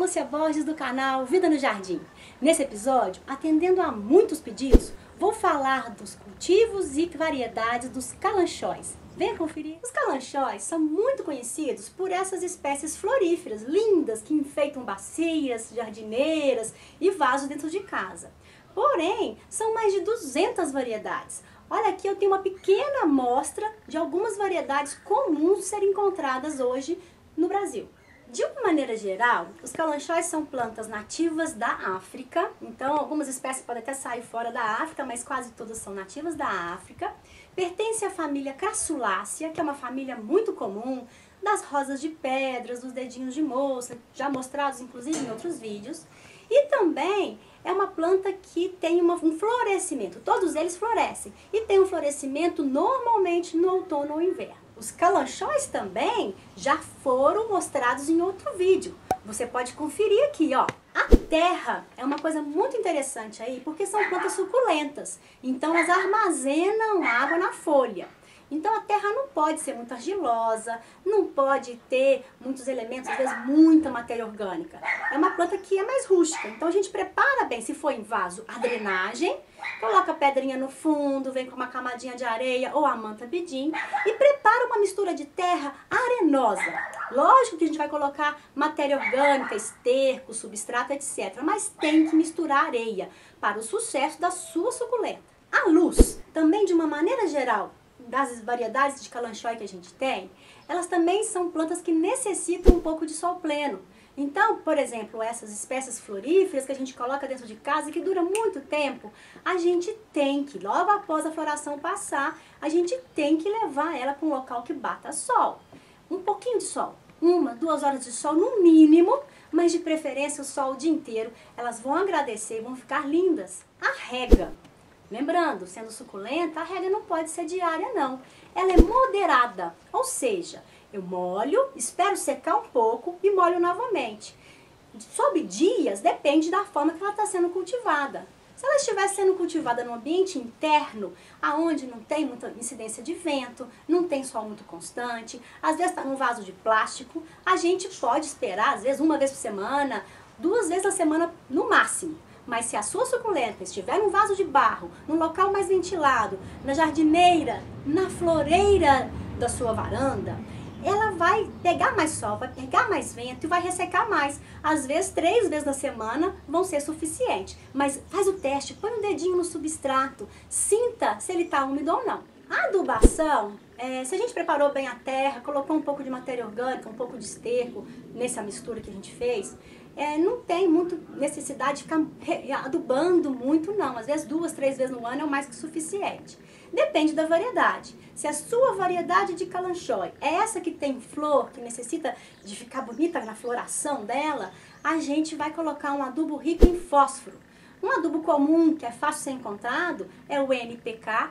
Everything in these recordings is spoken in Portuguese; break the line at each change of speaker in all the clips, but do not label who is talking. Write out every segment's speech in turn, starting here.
Lúcia Borges do canal Vida no Jardim. Nesse episódio, atendendo a muitos pedidos, vou falar dos cultivos e variedades dos calanchóis. Venha conferir. Os calanchóis são muito conhecidos por essas espécies floríferas lindas que enfeitam bacias, jardineiras e vasos dentro de casa. Porém, são mais de 200 variedades. Olha aqui, eu tenho uma pequena amostra de algumas variedades comuns de serem encontradas hoje no Brasil. De uma maneira geral, os calanchóis são plantas nativas da África. Então, algumas espécies podem até sair fora da África, mas quase todas são nativas da África. Pertence à família Crassulácea, que é uma família muito comum, das rosas de pedras, dos dedinhos de moça, já mostrados inclusive em outros vídeos. E também é uma planta que tem um florescimento, todos eles florescem, e tem um florescimento normalmente no outono ou inverno. Os calanchóis também já foram mostrados em outro vídeo. Você pode conferir aqui, ó. A terra é uma coisa muito interessante aí, porque são plantas suculentas. Então, elas armazenam água na folha. Então, a terra não pode ser muito argilosa, não pode ter muitos elementos, às vezes muita matéria orgânica. É uma planta que é mais rústica. Então, a gente prepara bem, se for em vaso, a drenagem, coloca a pedrinha no fundo, vem com uma camadinha de areia ou a manta bidim e prepara uma mistura de terra arenosa. Lógico que a gente vai colocar matéria orgânica, esterco, substrato, etc. Mas tem que misturar areia para o sucesso da sua suculenta. A luz, também de uma maneira geral, das variedades de calanchói que a gente tem, elas também são plantas que necessitam um pouco de sol pleno. Então, por exemplo, essas espécies floríferas que a gente coloca dentro de casa e que dura muito tempo, a gente tem que, logo após a floração passar, a gente tem que levar ela para um local que bata sol. Um pouquinho de sol, 1, 2 horas de sol no mínimo, mas de preferência o sol o dia inteiro. Elas vão agradecer e vão ficar lindas. A rega. Lembrando, sendo suculenta, a rega não pode ser diária não. Ela é moderada, ou seja, eu molho, espero secar um pouco e molho novamente. Sobre dias, depende da forma que ela está sendo cultivada. Se ela estiver sendo cultivada no ambiente interno, aonde não tem muita incidência de vento, não tem sol muito constante, às vezes está num vaso de plástico, a gente pode esperar, às vezes 1 vez por semana, 2 vezes na semana no máximo. Mas se a sua suculenta estiver num vaso de barro, num local mais ventilado, na jardineira, na floreira da sua varanda, ela vai pegar mais sol, vai pegar mais vento e vai ressecar mais. Às vezes, 3 vezes na semana vão ser suficiente. Mas faz o teste, põe o dedinho no substrato, sinta se ele está úmido ou não. A adubação, se a gente preparou bem a terra, colocou um pouco de matéria orgânica, um pouco de esterco nessa mistura que a gente fez, não tem muito necessidade de ficar adubando muito não, às vezes 2, 3 vezes no ano é o mais que suficiente. Depende da variedade. Se a sua variedade de calanchói é essa que tem flor, que necessita de ficar bonita na floração dela, a gente vai colocar um adubo rico em fósforo. Um adubo comum, que é fácil de ser encontrado, é o NPK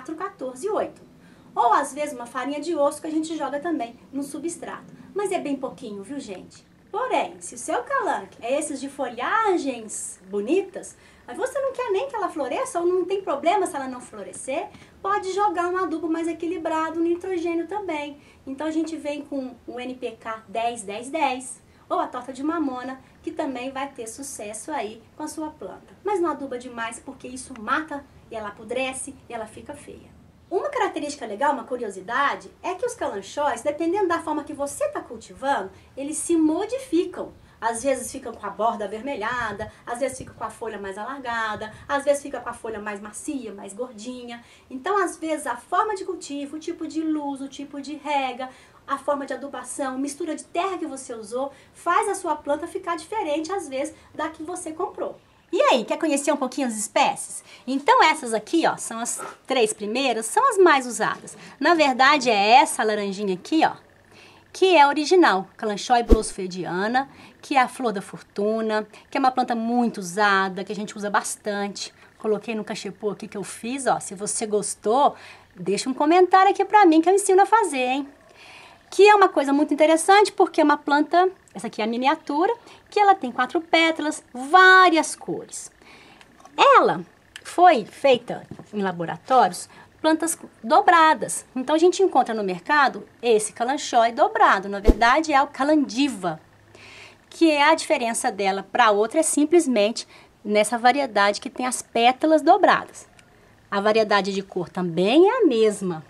4,14,8. Ou às vezes uma farinha de osso que a gente joga também no substrato. Mas é bem pouquinho, viu gente? Porém, se o seu calanque é esses de folhagens bonitas, mas você não quer nem que ela floresça, ou não tem problema se ela não florescer, pode jogar um adubo mais equilibrado, nitrogênio também. Então a gente vem com o NPK 10-10-10, ou a torta de mamona, que também vai ter sucesso aí com a sua planta. Mas não aduba demais, porque isso mata, e ela apodrece, e ela fica feia. Uma característica legal, uma curiosidade, é que os calanchóis, dependendo da forma que você está cultivando, eles se modificam. Às vezes ficam com a borda avermelhada, às vezes fica com a folha mais alargada, às vezes fica com a folha mais macia, mais gordinha. Então, às vezes, a forma de cultivo, o tipo de luz, o tipo de rega, a forma de adubação, mistura de terra que você usou, faz a sua planta ficar diferente, às vezes, da que você comprou. E aí, quer conhecer um pouquinho as espécies? Então essas aqui, ó, são as 3 primeiras, são as mais usadas. Na verdade é essa laranjinha aqui, ó, que é original, Calanchói blossfediana, que é a flor da fortuna, que é uma planta muito usada, que a gente usa bastante. Coloquei no cachepô aqui que eu fiz, ó, se você gostou, deixa um comentário aqui pra mim que eu ensino a fazer, hein? Que é uma coisa muito interessante porque é uma planta, essa aqui é a miniatura, que ela tem 4 pétalas, várias cores. Ela foi feita em laboratórios, plantas dobradas. Então a gente encontra no mercado esse calanchói dobrado, na verdade é o calandiva, que é a diferença dela para outra é simplesmente nessa variedade que tem as pétalas dobradas. A variedade de cor também é a mesma.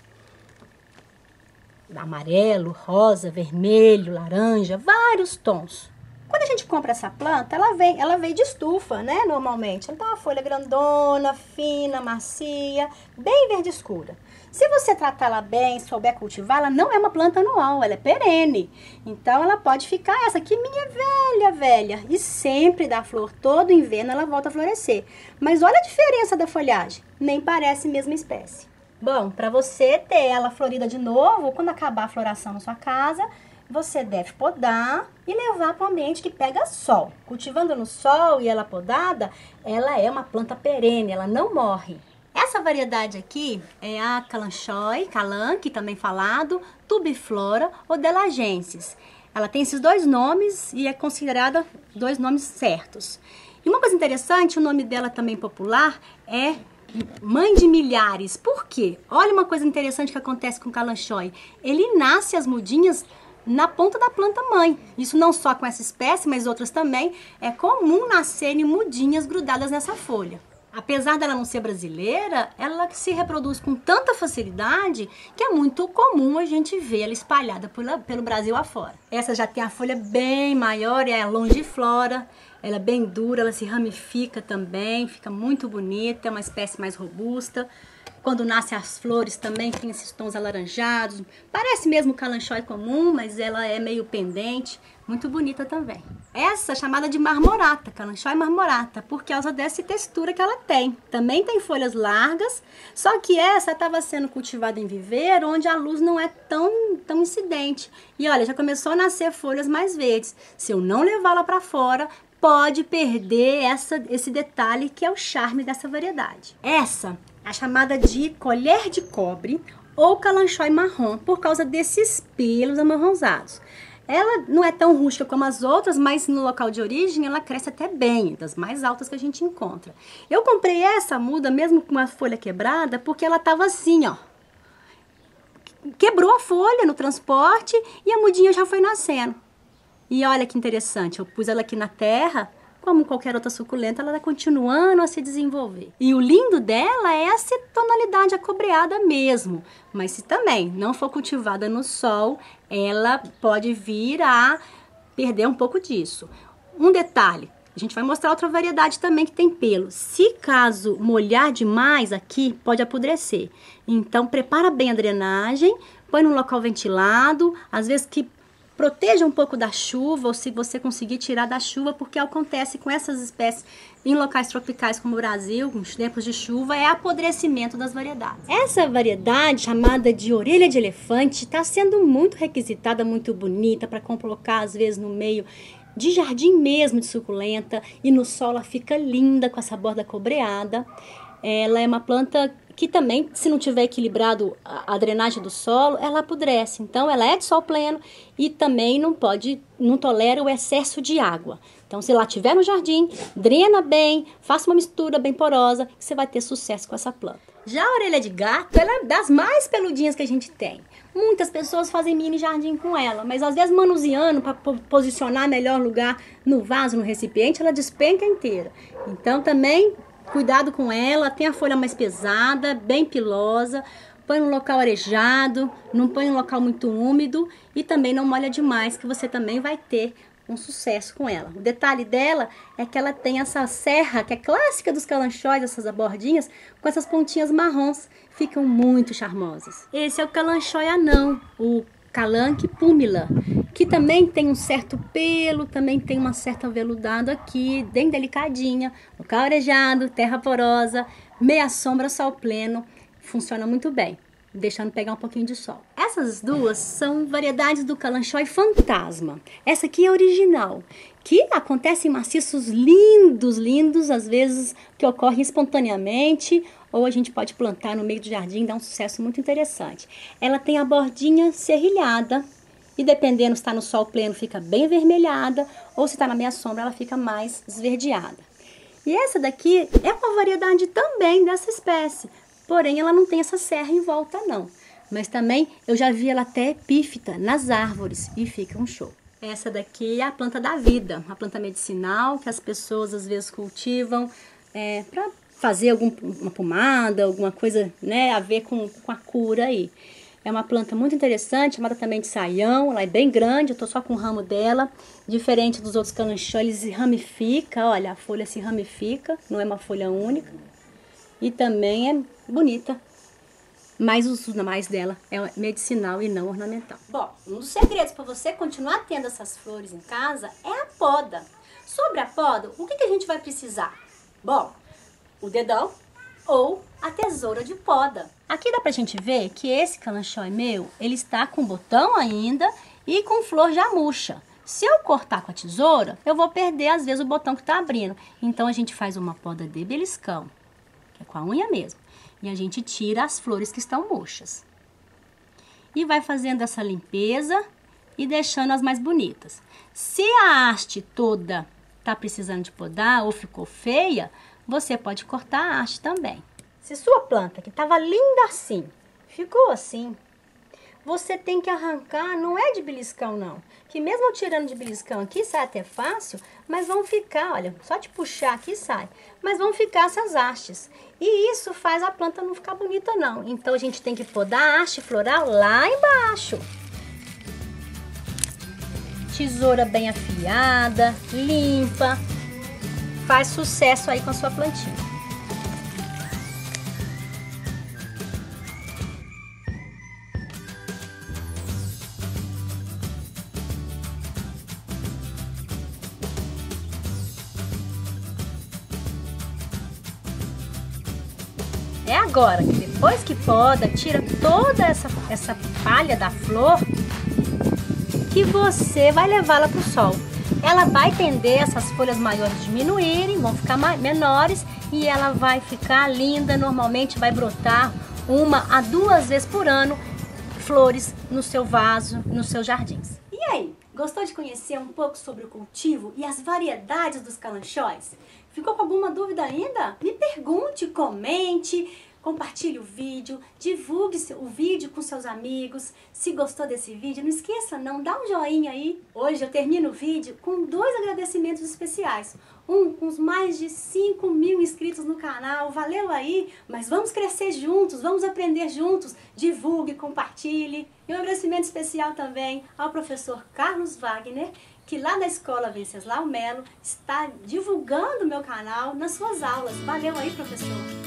Amarelo, rosa, vermelho, laranja, vários tons. Quando a gente compra essa planta, ela vem de estufa, né? Normalmente. Ela tem uma folha grandona, fina, macia, bem verde escura. Se você tratar ela bem, souber cultivar, ela não é uma planta anual, ela é perene. Então, ela pode ficar essa aqui, minha velha. E sempre dá flor. Todo inverno ela volta a florescer. Mas olha a diferença da folhagem. Nem parece a mesma espécie. Bom, para você ter ela florida de novo, quando acabar a floração na sua casa, você deve podar e levar para um ambiente que pega sol. Cultivando no sol e ela podada, ela é uma planta perene, ela não morre. Essa variedade aqui é a Kalanchoe, também falado, tubiflora ou delagensis. Ela tem esses dois nomes e é considerada dois nomes certos. E uma coisa interessante, o nome dela também popular é mãe de milhares. Por quê? Olha uma coisa interessante que acontece com o Kalanchoe. Ele nasce as mudinhas na ponta da planta mãe. Isso não só com essa espécie, mas outras também. É comum nascerem mudinhas grudadas nessa folha. Apesar dela não ser brasileira, ela se reproduz com tanta facilidade que é muito comum a gente ver ela espalhada pelo Brasil afora. Essa já tem a folha bem maior, é a longiflora. Ela é bem dura, ela se ramifica também, fica muito bonita, é uma espécie mais robusta. Quando nascem as flores também tem esses tons alaranjados. Parece mesmo Kalanchoe comum, mas ela é meio pendente, muito bonita também. Essa é chamada de marmorata, Kalanchoe marmorata, por causa dessa textura que ela tem. Também tem folhas largas, só que essa estava sendo cultivada em viveiro, onde a luz não é tão incidente. E olha, já começou a nascer folhas mais verdes. Se eu não levá-la para fora, pode perder esse detalhe que é o charme dessa variedade. Essa é chamada de colher de cobre ou Kalanchoe marrom, por causa desses pelos amarronzados. Ela não é tão rústica como as outras, mas no local de origem ela cresce até bem, das mais altas que a gente encontra. Eu comprei essa muda mesmo com a folha quebrada, porque ela estava assim, ó. Quebrou a folha no transporte e a mudinha já foi nascendo. E olha que interessante, eu pus ela aqui na terra, como qualquer outra suculenta, ela está continuando a se desenvolver. E o lindo dela é essa tonalidade acobreada mesmo. Mas se também não for cultivada no sol, ela pode vir a perder um pouco disso. Um detalhe, a gente vai mostrar outra variedade também que tem pelo. Se caso molhar demais aqui, pode apodrecer. Então, prepara bem a drenagem, põe num local ventilado, às vezes que proteja um pouco da chuva, ou se você conseguir tirar da chuva, porque acontece com essas espécies em locais tropicais como o Brasil, nos tempos de chuva, é apodrecimento das variedades. Essa variedade, chamada de orelha de elefante, está sendo muito requisitada, muito bonita, para colocar às vezes no meio de jardim mesmo de suculenta, e no sol ela fica linda com essa borda cobreada. Ela é uma planta que também, se não tiver equilibrado a drenagem do solo, ela apodrece. Então, ela é de sol pleno e também não tolera o excesso de água. Então, se ela estiver no jardim, drena bem, faça uma mistura bem porosa, que você vai ter sucesso com essa planta. Já a orelha de gato, ela é das mais peludinhas que a gente tem. Muitas pessoas fazem mini jardim com ela, mas às vezes manuseando para posicionar melhor lugar no vaso, no recipiente, ela despenca inteira. Então, também cuidado com ela, tem a folha mais pesada, bem pilosa, põe num local arejado, não põe em um local muito úmido e também não molha demais, que você também vai ter um sucesso com ela. O detalhe dela é que ela tem essa serra, que é clássica dos Kalanchoes, essas bordinhas, com essas pontinhas marrons, ficam muito charmosas. Esse é o Kalanchoe anão, o Kalank pumila, que também tem um certo pelo, também tem uma certa veludado aqui, bem delicadinha, local arejado, terra porosa, meia sombra, sol pleno, funciona muito bem, deixando pegar um pouquinho de sol. Essas duas são variedades do Kalanchoe fantasma. Essa aqui é original, que acontece em maciços lindos, às vezes que ocorrem espontaneamente, ou a gente pode plantar no meio do jardim, dá um sucesso muito interessante. Ela tem a bordinha serrilhada, e dependendo se está no sol pleno, fica bem avermelhada, ou se está na meia sombra, ela fica mais esverdeada. E essa daqui é uma variedade também dessa espécie, porém ela não tem essa serra em volta não. Mas também eu já vi ela até epífita nas árvores e fica um show. Essa daqui é a planta da vida, uma planta medicinal que as pessoas às vezes cultivam para fazer uma pomada, alguma coisa, né, a ver com a cura aí. É uma planta muito interessante, chamada também de saião, ela é bem grande, eu tô só com o ramo dela. Diferente dos outros calanchós, ele se ramifica, olha, a folha se ramifica, não é uma folha única. E também é bonita. Mas o uso mais dela é medicinal e não ornamental. Bom, um dos segredos para você continuar tendo essas flores em casa é a poda. Sobre a poda, o que a gente vai precisar? Bom, o dedão ou a tesoura de poda. Aqui dá pra gente ver que esse calanchó meu, ele está com botão ainda e com flor já murcha. Se eu cortar com a tesoura, eu vou perder às vezes o botão que está abrindo. Então a gente faz uma poda de beliscão, que é com a unha mesmo. E a gente tira as flores que estão murchas. E vai fazendo essa limpeza e deixando as mais bonitas. Se a haste toda tá precisando de podar ou ficou feia, você pode cortar a haste também. Se sua planta, que estava linda assim, ficou assim, você tem que arrancar, não é de beliscão não. Que mesmo tirando de beliscão aqui sai até fácil, mas vão ficar, olha, só de puxar aqui sai. Mas vão ficar essas hastes. E isso faz a planta não ficar bonita não. Então a gente tem que podar a haste floral lá embaixo. Tesoura bem afiada, limpa. Faz sucesso aí com a sua plantinha. É agora que depois que poda, tira toda essa palha da flor, que você vai levá-la para o sol. Ela vai tender essas folhas maiores diminuírem, vão ficar menores e ela vai ficar linda. Normalmente vai brotar 1 a 2 vezes por ano flores no seu vaso, nos seus jardins. E aí, gostou de conhecer um pouco sobre o cultivo e as variedades dos calanchóis? Ficou com alguma dúvida ainda? Me pergunte, comente, compartilhe o vídeo, divulgue o vídeo com seus amigos. Se gostou desse vídeo, não esqueça não, dá um joinha aí. Hoje eu termino o vídeo com 2 agradecimentos especiais. Um com os mais de 5.000 inscritos no canal, valeu aí, mas vamos crescer juntos, vamos aprender juntos. Divulgue, compartilhe. E um agradecimento especial também ao professor Carlos Wagner, que lá na Escola Venceslau Melo está divulgando o meu canal nas suas aulas. Valeu aí, professor!